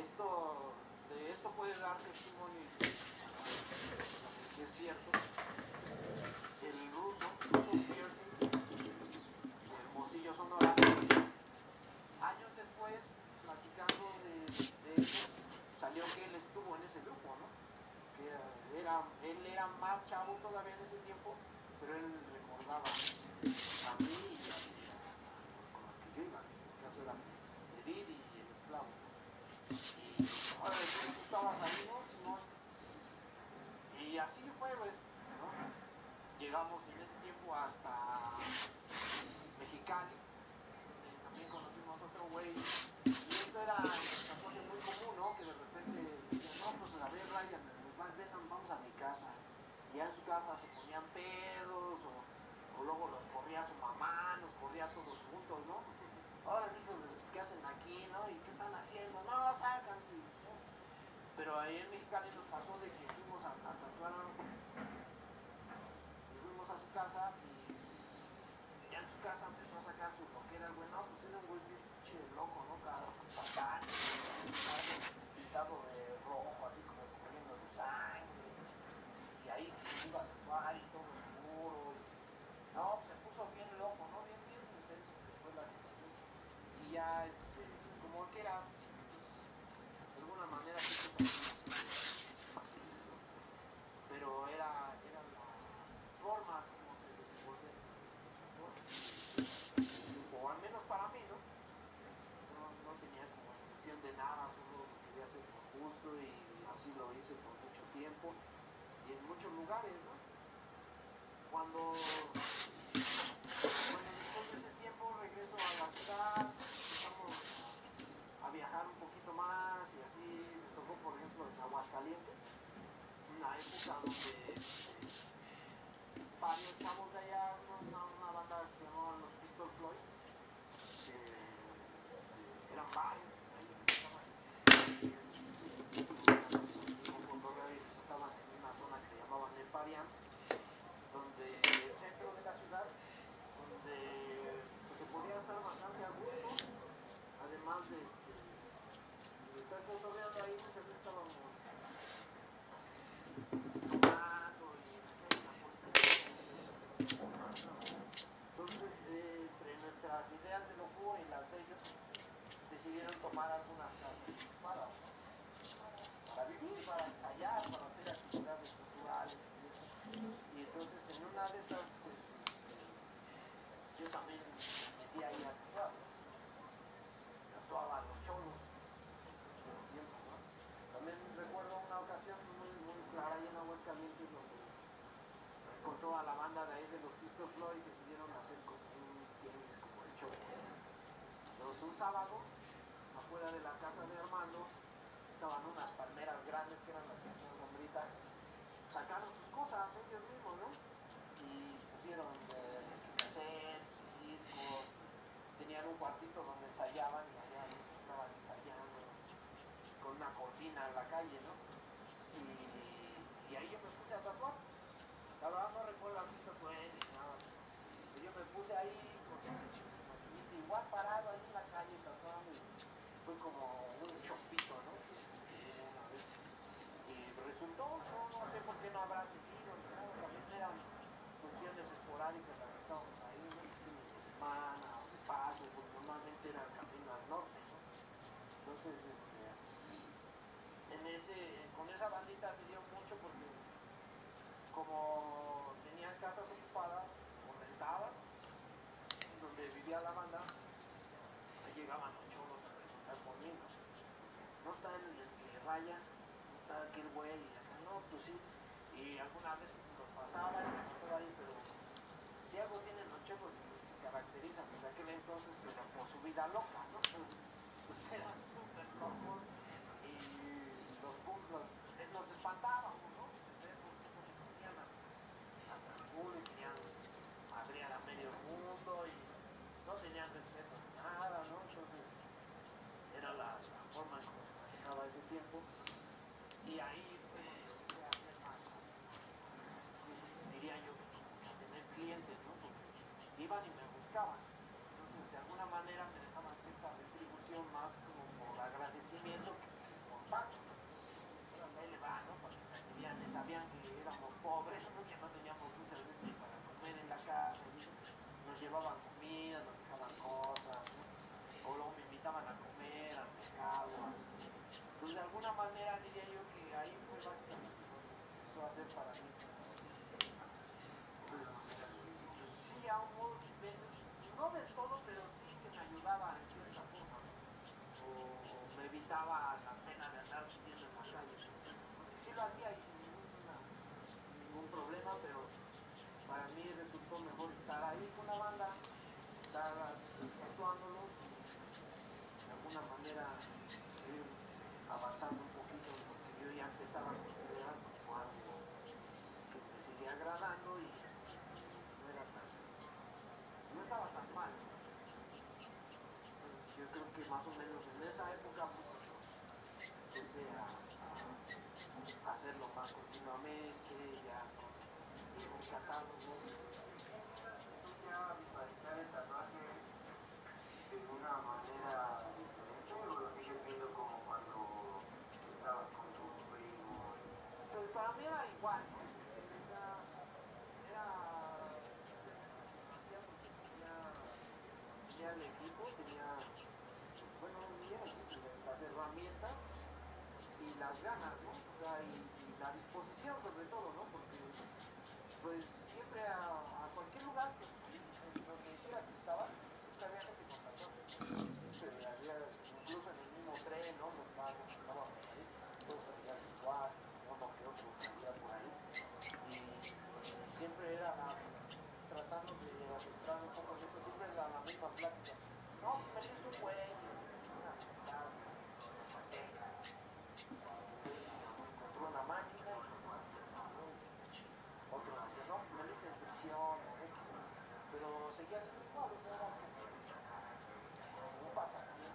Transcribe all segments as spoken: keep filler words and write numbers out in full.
esto, de esto puede dar testimonio que es cierto. El ruso, ruso Piercing, de Hermosillo, Sonora, años después, platicando de, de eso, salió que él estuvo en ese grupo, ¿no? Que era, él era más chavo todavía en ese tiempo, pero él recordaba a mí y a, a los con los que yo iba, en este caso era Edith y el esclavo. Y ahora tú estabas ahí, ¿no, Simón? Y así fue, güey, ¿no? Llegamos en ese tiempo hasta Mexicali, donde también conocimos otro güey. Y esto era en transporte muy común, ¿no? Que de repente decían, no, pues a ver, Ryan, ven, vamos a mi casa. Y ya en su casa se ponían pedos, o, o luego los corría su mamá, nos corría todos juntos, ¿no? Ahora, hijos, ¿qué hacen aquí, no? ¿Y qué están haciendo? No, sácanse, ¿no? Pero ahí en Mexicali nos pasó de que fuimos a, a tatuar y fuimos a su casa y ya en su casa empezó a sacar su loquera, el güey, no, pues era un güey bien pinche loco, ¿no? Cada satán, pintado de rojo, así como escurriendo de sangre, y ahí iba a tatuar y todo oscuro, y no, pues se puso bien loco, ¿no? Bien, bien intenso que fue la situación. Y ya, este, como que era, pues, de alguna manera, sí, pues, así, ¿no? Pero era, era la forma como se desenvolvía, ¿no? O al menos para mí, ¿no? No, no tenía como intención de nada, solo lo quería hacer por gusto y así lo hice por mucho tiempo y en muchos lugares, ¿no? Cuando, cuando después de ese tiempo regreso a la ciudad, empezamos a viajar un poquito más y así me tocó, por ejemplo, en Aguascalientes, una época donde eh, varios chavos de allá, una, una banda que se llamaban los Pistol Floyd, que este, eran varios, ahí se tocaban y se tocaban en una zona que llamaban El Parián, donde el centro de la ciudad, donde pues, se podía estar bastante a gusto, además de, este, de estar cotorreando ahí, muchas veces estábamos tomando y la policía. Entonces, eh, entre nuestras ideas de locura y las de ellos, decidieron tomar algunas casas para, para vivir, para ensayar, para hacer actividades culturales y eso. Y entonces en una de esas, pues, yo también me metí ahí a actuar, ¿no? Actuaba a los cholos en ese tiempo, ¿no? También recuerdo una ocasión muy, muy clara ahí en Aguascalientes donde con toda la banda de ahí de los Pistol Floyd decidieron hacer como un tenis, como el show. Entonces un sábado, afuera de la casa de Armando, estaban unas palmeras grandes que eran las que hacían sombrita, sacaron sus cosas ellos mismos, ¿no? Y pusieron eh, cassettes, discos, tenían un cuartito donde ensayaban y allá estaban ensayando con una cortina en la calle, ¿no? Y, y ahí yo me puse a tatuar. La verdad no recuerdo a Cristo Cuen ni nada. Pero yo me puse ahí con su maquinita, igual parado ahí en la calle tatuando. Fue como un chopito, ¿no? Eh, una vez. Y resultó, no, no sé por qué no habrá seguido, ¿no? También eran cuestiones esporádicas las que estábamos ahí, ¿no? Fines de semana o de paso, porque normalmente era el camino al norte, ¿no? Entonces, este, en ese, con esa bandita se dio mucho porque como tenían casas ocupadas o rentadas, donde vivía la banda, ahí llegaban los cholos a preguntar por mí, ¿no? No está el, el que raya, no está aquel güey, y acá no, pues sí. Y algunas veces los pasaba y los mataba ahí, pero pues, si algo tienen los cholos y se caracterizan desde aquel entonces era por su vida loca, ¿no? Pues eran súper locos y los bugs los, nos espantábamos, ¿no? Verlos cómo se ponían hasta, hasta el culo y querían madrear a medio mundo y no tenían respeto ni nada, ¿no? Entonces era la, la forma en cómo se manejaba ese tiempo y ahí fue donde empecé a hacer más, incluso diría yo, a tener clientes, ¿no? Porque iban y me buscaban, entonces de alguna manera me dejaban cierta retribución más como por agradecimiento Entonces, de alguna manera diría yo que ahí fue básicamente lo que empezó a hacer para mí. Pues, pues sí, a un modo, no del todo, pero sí que me ayudaba en cierta forma, ¿no? O, o me evitaba la pena de andar viviendo en la calle, porque sí lo hacía y sin, ninguna, sin ningún problema, pero para mí resultó mejor estar ahí con la banda, estar actuándolos y de alguna manera ir avanzando un poquito, porque yo ya empezaba a considerar como algo que me seguía agradando y no era tan, no estaba tan mal. Entonces yo creo que más o menos en esa época pues, empecé a, a hacerlo más continuamente, ya con, con catálogos. Ya visualizar el tatuaje de una manera diferente o lo sigues viendo como cuando estabas con tu primo? Pues para mí era igual, ¿no? Esa era hacía porque tenía, tenía el equipo, tenía, bueno, tenía las herramientas y las ganas, ¿no? O sea, y, y la disposición sobre todo, ¿no? Porque pues siempre a, a cualquier lugar que en donde quiera que estaba, siempre había gente con tatuajes. Siempre había, incluso en el mismo tren, ¿no? Los magos estaban por ahí, todos traían tatuajes, uno que otro traía por ahí. Y, y siempre era tratando de adentrar un poco en eso, siempre era la misma plática. No, me hizo un güey, una visitar, Zacatecas, encontró una máquina y otros dicen, no, me lo hice en prisión, pero seguía siendo igual, o sea, no pasa nada.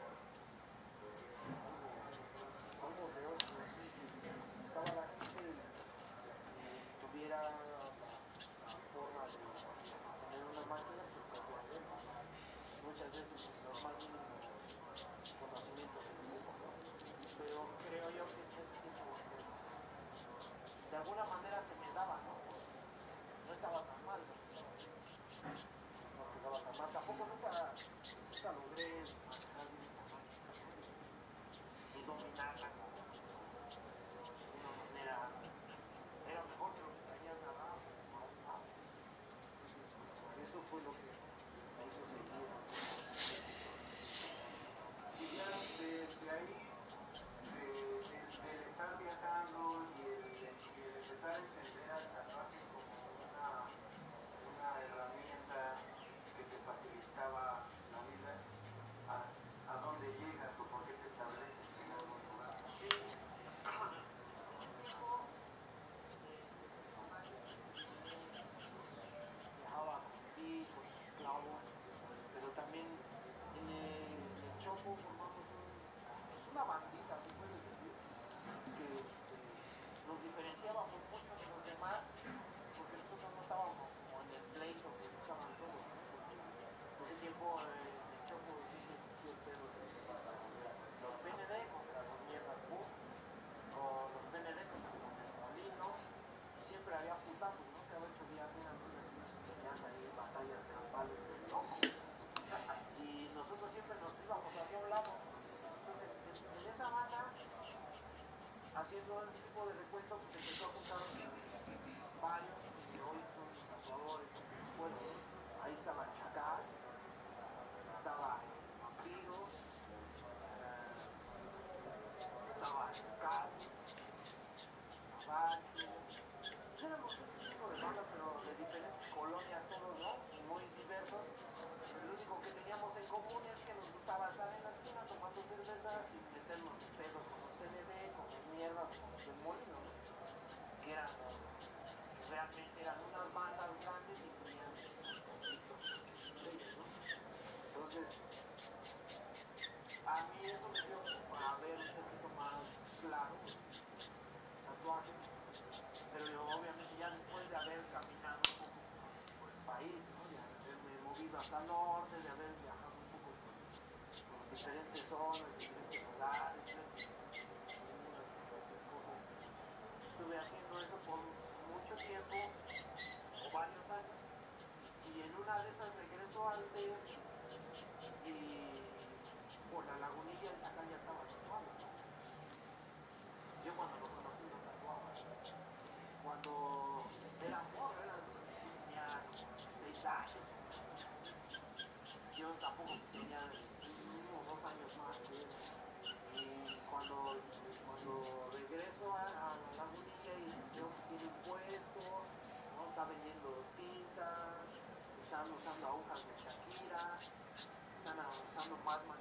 Algo de ocio, así, estaba la gente que tuviera la, la forma de tener una máquina, pues podía hacerlo. Muchas veces los más mínimos conocimientos del dibujo, ¿no? Pero creo yo que en ese tiempo, pues, de alguna manera se me daba, ¿no? No estaba tan mal lo que estaba haciendo. No quedaba tan mal. Tampoco nunca, nunca logré manejar bien esa máquina, ¿no? Y dominarla como de una manera. Era mejor que lo que traía nada a un lado. Entonces, eso fue lo que me hizo seguir. Y ya de, de ahí, de, de, del estar viajando y el, y el empezar a entender al tatuaje como una, una herramienta que te facilitaba la vida, ¿a, a dónde llegas o por qué te estableces en algún lugar? Sí. Un tiempo viajaba con mi con mi esclavo, pero también en el, en el Chopo formamos un, pues una bandita, se puede decir, que este, nos diferenciábamos mucho de los demás, porque nosotros no estábamos como en el pleito que estaban todos, ¿no? Porque en ese tiempo eh, en el Chopo sí existió el pedo de los P N D contra los mierdas Boots, o los P N D contra los del Molino, y siempre había putazos, ¿no? Cada ocho días eran unas pinches peleas ahí, batallas campales de loco. Y nosotros siempre nos íbamos hacia un lado. Entonces, en, en esa banda, haciendo ese tipo de recuento, pues empezó a juntar varios que hoy son tatuadores. Bueno, ahí estaba Chacal, estaba Vampiro, eh, estaba Carlos, Abacho. Pues éramos un chico de banda, pero de diferentes colonias todos, ¿no? Muy diversos. Lo único que teníamos en común es que nos gustaba estar en la esquina tomando cervezas y meternos en pedo con los P N D, con las mierdas, con los del Molino, ¿no? Que eran los que realmente eran unas bandas grandes y tenían conflictos entre ellos, ¿no? Entonces, a mí eso me dio a ver un poquito más claro el tatuaje, pero yo obviamente ya después de haber caminado un poco por el país, ¿no? De haberme movido hasta el norte, de haber viajado un poco por, por diferentes zonas, diferentes lugares, diferentes, diferentes cosas. Estuve haciendo eso por mucho tiempo, o varios años, y en una de esas regreso al D F y por la Lagunilla el Chacal ya estaba tatuando, ¿no?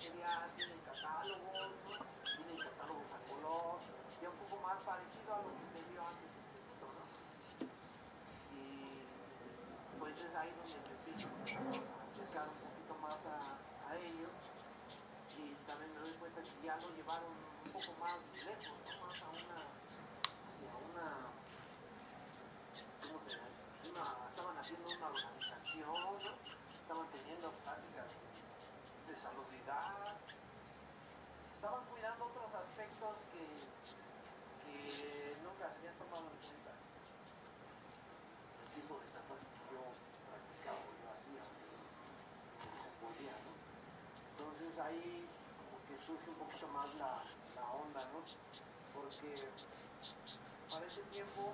material, tienen catálogos, ¿no? Tienen catálogos a color, ya un poco más parecido a lo que se vio antes en Tepito, ¿no? Y pues es ahí donde me empiezo a acercar un poquito más a, a ellos, y también me doy cuenta que ya lo llevaron un poco más lejos, ¿no? Más a una, hacia una, ¿cómo se llama? Pues una, estaban haciendo una organización, ¿no? Estaban teniendo prácticas de salubridad, estaban cuidando otros aspectos que, que nunca se habían tomado en cuenta. El tipo de tatuaje que yo practicaba, yo hacía, que se podía, ¿no? Entonces ahí como que surge un poquito más la, la onda, ¿no? Porque para ese tiempo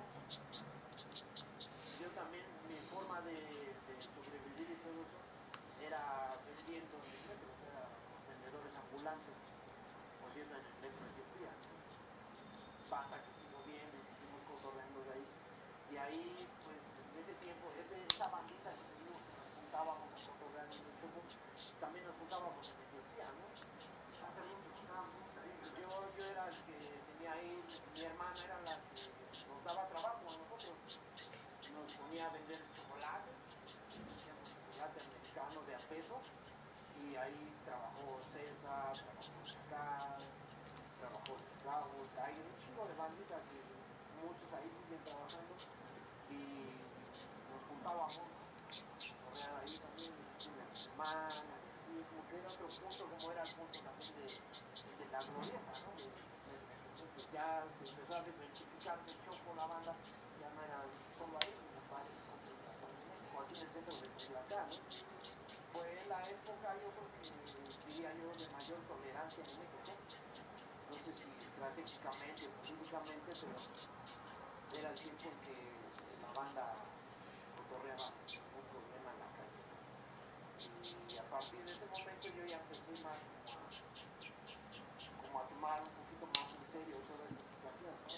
yo también, mi forma de, de sobrevivir y todo eso era vendiendo en el metro, o sea, vendedores ambulantes, o siendo en el metro de Etiopía. Bata que sigo viendo y seguimos cotorreando de ahí. Y ahí, pues, en ese tiempo, ese, esa bandita que teníamos, que nos juntábamos a cotorrear en el Chopo, también nos juntábamos en Etiopía, ¿no? Ah, también nos juntábamos ahí. Yo, yo era el que tenía ahí, mi hermana era la que nos daba trabajo a nosotros. Nos ponía a vender chocolates, vendíamos chocolate americano de a peso, y ahí trabajó César, trabajó Chacal, trabajó Scout, hay un chingo de bandita que muchos ahí siguen trabajando, y nos juntábamos a correr ahí también fines de semana, y así, como que era otro punto, como era el punto también de, de la glorieta, ¿no? De, de, de, pues ya se empezó a diversificar de Chopo la banda, ya no era solo ahí, sino para aquí en el centro de Culiacán, ¿no? Fue la época, yo creo que diría yo, de mayor tolerancia en México. No sé si estratégicamente o políticamente, pero era el tiempo en que la banda cotorreaba sin ningún problema en la calle. Y a partir de ese momento yo ya empecé más como a, como a tomar un poquito más en serio toda esa situación, ¿no?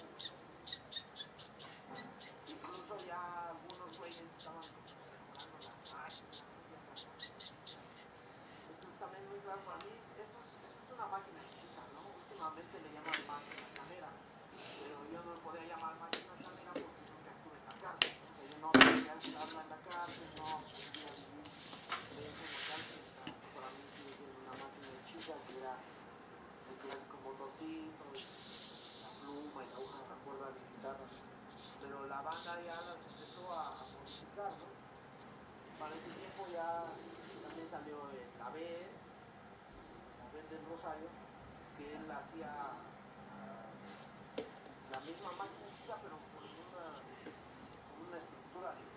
Incluso ya algunos güeyes estaban remolando las máquinas, ¿no? Esto es también muy claro para mí. Esto es, esto es una máquina hechiza, ¿no? Últimamente le llaman máquina camera, pero yo no le podía llamar máquina camera porque nunca estuve en la cárcel. O sea, yo no podía estarla en la cárcel, no podía vivir de eso en la cárcel. Para mí sigue siendo una máquina hechiza que era el clásico motorcito, la pluma y la hoja, la cuerda de guitarra. Pero la banda ya las empezó a, a modificar, ¿no? Para ese tiempo ya también salió el A B, la B del Rosario, que él hacía uh, la misma máquina hechiza, pero con una, con una estructura de